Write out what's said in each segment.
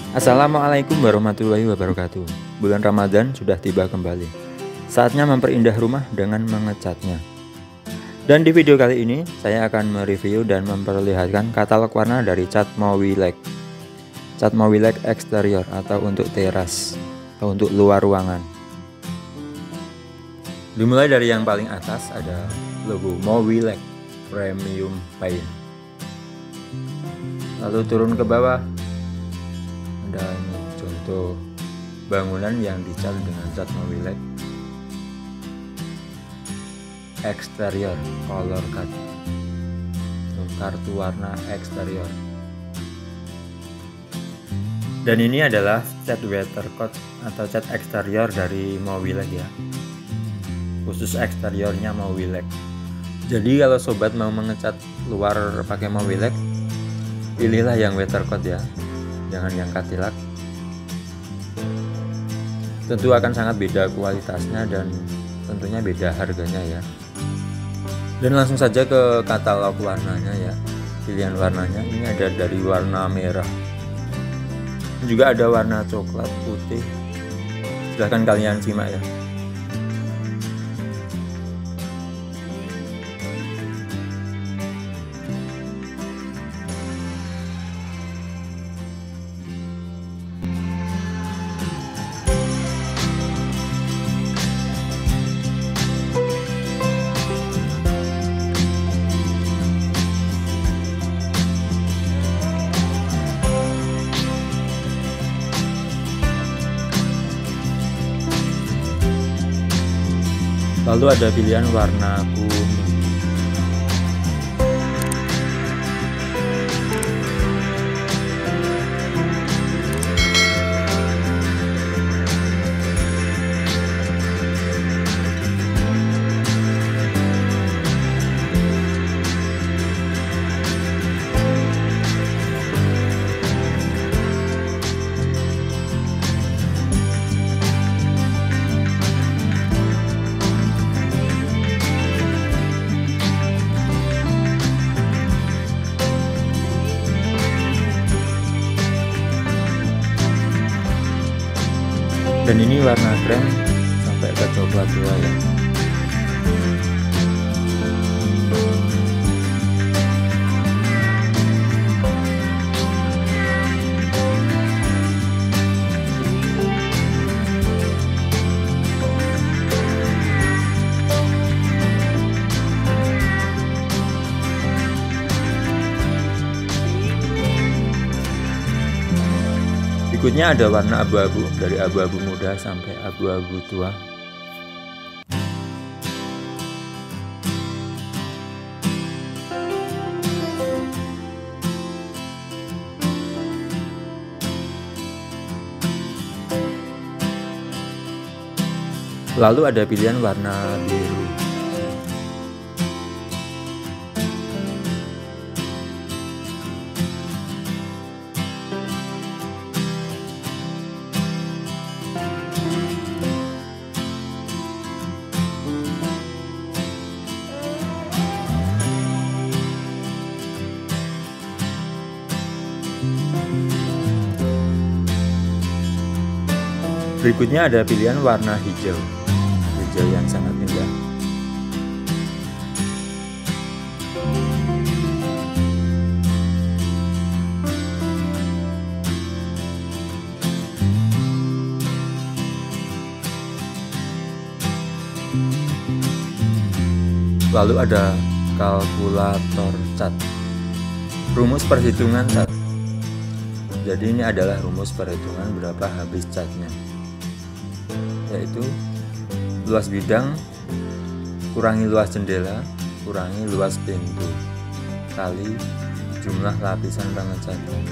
Assalamualaikum warahmatullahi wabarakatuh. Bulan Ramadan sudah tiba kembali. Saatnya memperindah rumah dengan mengecatnya. Dan di video kali ini saya akan mereview dan memperlihatkan katalog warna dari cat Mowilex. Cat Mowilex eksterior atau untuk teras atau untuk luar ruangan. Dimulai dari yang paling atas ada logo Mowilex Premium Paint. Lalu turun ke bawah ada contoh bangunan yang dicat dengan cat Mowilex eksterior color card, kartu warna eksterior. Dan ini adalah cat weathercoat atau cat eksterior dari Mowilex ya, khusus eksteriornya Mowilex. Jadi kalau sobat mau mengecat luar pakai Mowilex, pilihlah yang weathercoat ya, jangan yang Cadillac. Tentu akan sangat beda kualitasnya dan tentunya beda harganya ya. Dan langsung saja ke katalog warnanya ya. Pilihan warnanya ini ada dari warna merah, juga ada warna coklat, putih. Silahkan kalian simak ya. Lalu ada pilihan warna kuning. Dan ini warna krem sampai ke coklat tua ya. Berikutnya ada warna abu-abu, dari abu-abu muda sampai abu-abu tua. Lalu ada pilihan warna biru. Berikutnya ada pilihan warna hijau, hijau yang sangat indah. Lalu ada kalkulator cat, rumus perhitungan cat. Jadi ini adalah rumus perhitungan berapa habis catnya, yaitu luas bidang kurangi luas jendela kurangi luas pintu kali jumlah lapisan pengecatan.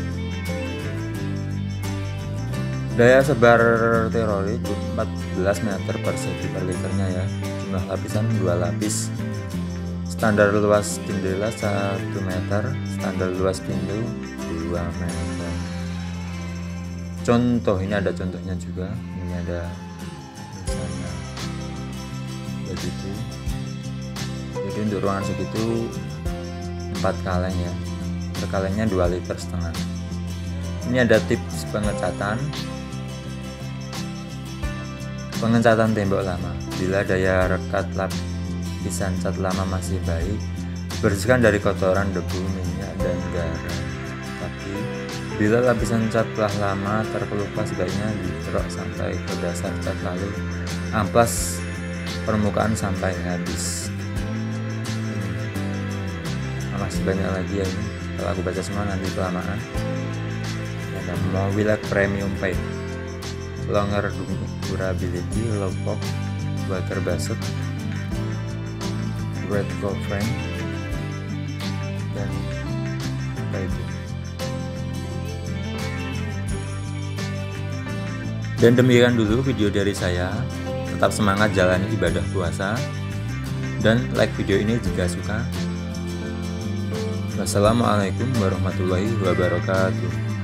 Daya sebar terorit 14 meter persegi per liternya ya. Jumlah lapisan 2 lapis. Standar luas jendela 1 meter, standar luas pintu 2 meter. Contoh, ini ada contohnya juga. Ini ada misalnya begitu. Jadi untuk ruangan segitu 4 kaleng ya. Per kalengnya 2,5 liter. Ini ada tips pengecatan tembok lama. Bila daya rekat lapisan cat lama masih baik, bersihkan dari kotoran, debu, minyak, dan garam. Tapi bila lapisan cat telah lama terkelupas, sebaiknya diterok sampai ke dasar cat lalu amplas permukaan sampai habis. Masih banyak lagi ya ini, kalau aku baca semua nanti kelamaan. Ada Mowilac Premium Paint, longer durability, low pop, water based, red gold frame, dan apa itu. Dan demikian dulu video dari saya. Tetap semangat jalani ibadah puasa, dan like video ini jika suka. Wassalamualaikum warahmatullahi wabarakatuh.